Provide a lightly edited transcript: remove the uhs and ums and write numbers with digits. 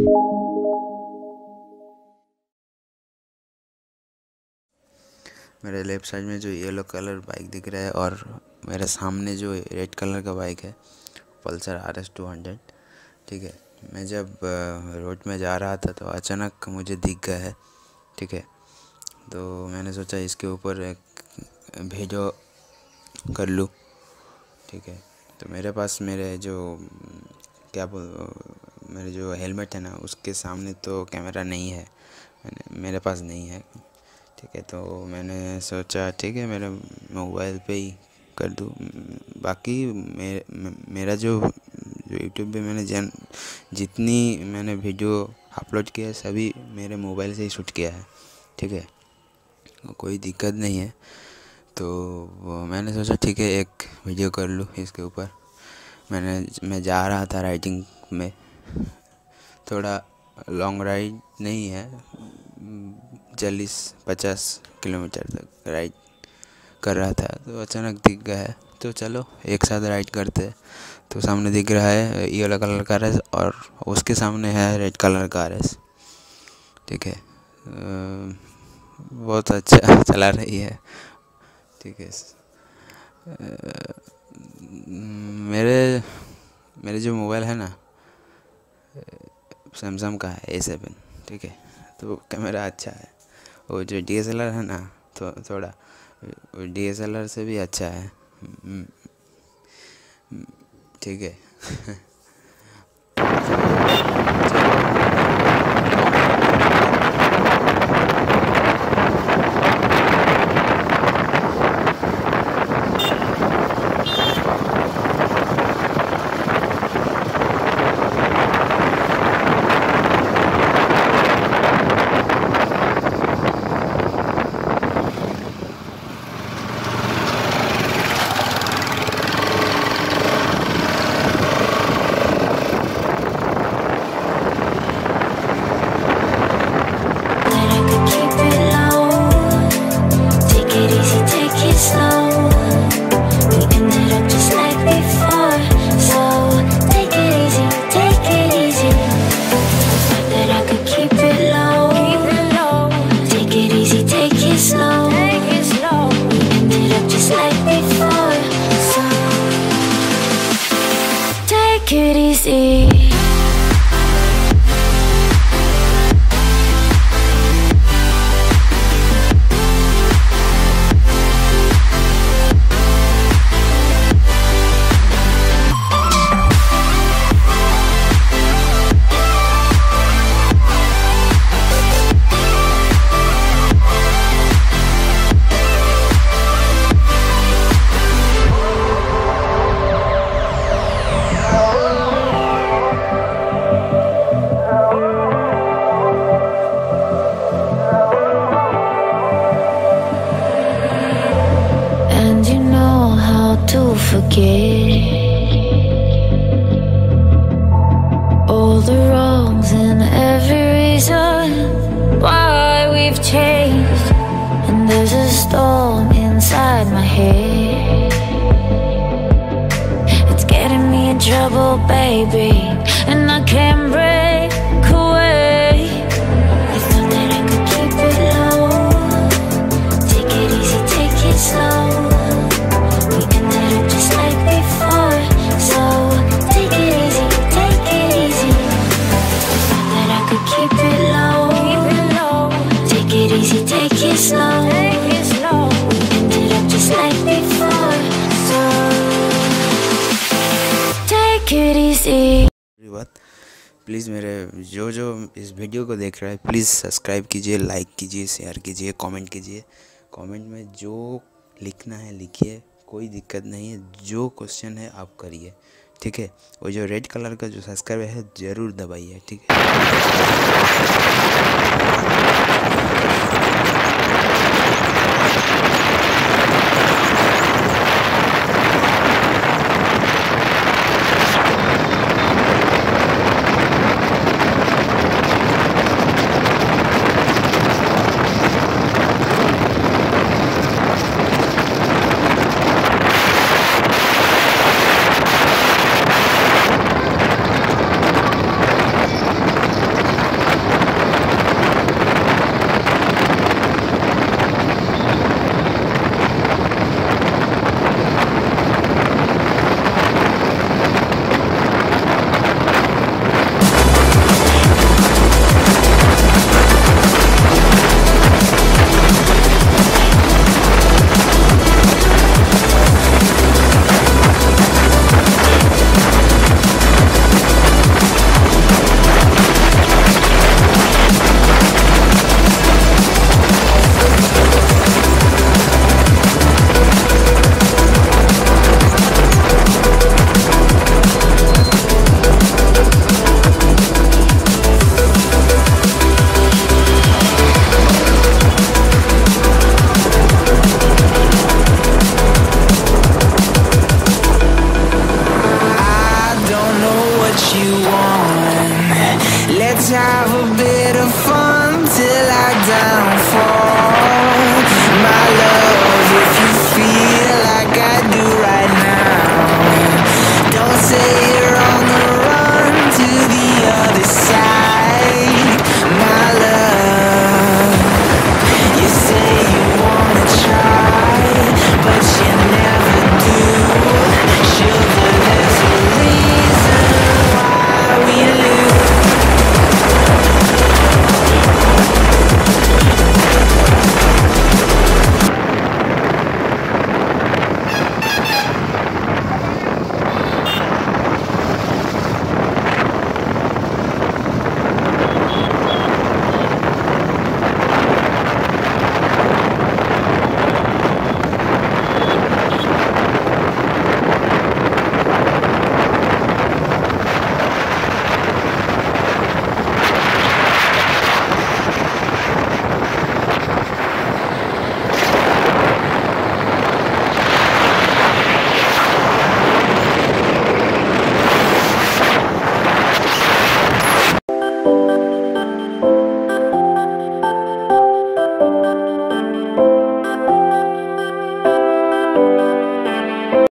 मेरे left side में जो येलो कलर बाइक दिख रहा है और मेरे सामने जो रेड कलर का बाइक है पल्सर RS 200। ठीक है, मैं जब रोड में जा रहा था तो अचानक मुझे दिख गया है। ठीक है, तो मैंने सोचा इसके ऊपर एक वीडियो कर लूँ। ठीक है, तो मेरे पास मेरे जो मेरे जो हेलमेट है ना उसके सामने तो कैमरा नहीं है, मेरे पास नहीं है। ठीक है, तो मैंने सोचा ठीक है मेरे मोबाइल पे ही कर दूँ। बाकी मेरा जो यूट्यूब पे मैंने जितनी मैंने वीडियो अपलोड किया है सभी मेरे मोबाइल से ही शूट किया है। ठीक है, कोई दिक्कत नहीं है। तो मैंने सोचा ठीक है एक वीडियो कर लूँ इसके ऊपर। मैं जा रहा था राइडिंग में, थोड़ा लॉन्ग राइड नहीं है, 40-50 किलोमीटर तक राइड कर रहा था। तो अचानक दिख गया है, तो चलो एक साथ राइड करते। तो सामने दिख रहा है येलो कलर का RS और उसके सामने है रेड कलर का RS। ठीक है, बहुत अच्छा चला रही है। ठीक है, मेरे जो मोबाइल है ना सैमसंग का है A7। ठीक है, तो कैमरा अच्छा है। वो जो DSLR है ना तो थोड़ा DSLR से भी अच्छा है। ठीक है Take it easy. To forget all the wrongs and every reason why we've changed. And there's a storm inside my head, it's getting me in trouble, baby, and I can't break away. I thought that I could keep it low, take it easy, take it slow. Please मेरे जो इस video को देख रहा है please subscribe कीजिए, like कीजिए, share कीजिए, कमेंट कीजिए। कमेंट में जो लिखना है लिखिए, कोई दिक्कत नहीं है। जो क्वेश्चन है आप करिए। ठीक है, वो जो रेड कलर का जो सब्सक्राइब है ज़रूर दबाइए। ठीक है। Let's have a bit of fun till I downfall.